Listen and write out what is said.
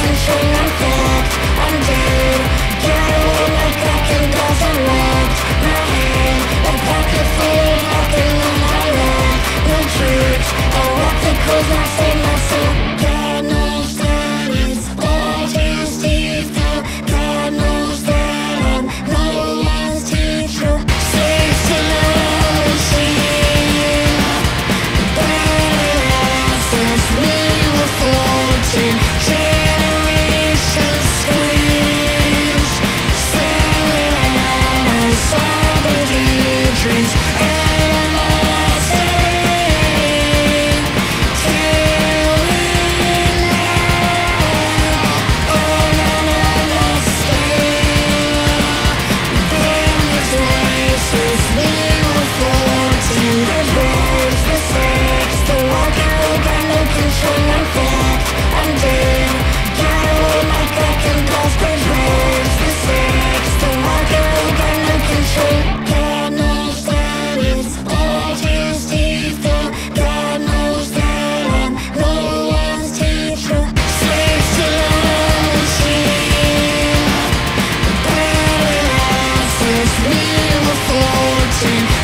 control, I'm fucked, I'm dead. Got away, my cracking doors are locked. My head, a pocket full of nothing on my lap. No truth, I walk the cold, I save my soul. God knows that it's all just deep through. God knows that I'm no one's teacher. Slaves to my machine. Since we were 14, generations screams, selling out our somber dreams. We were 14.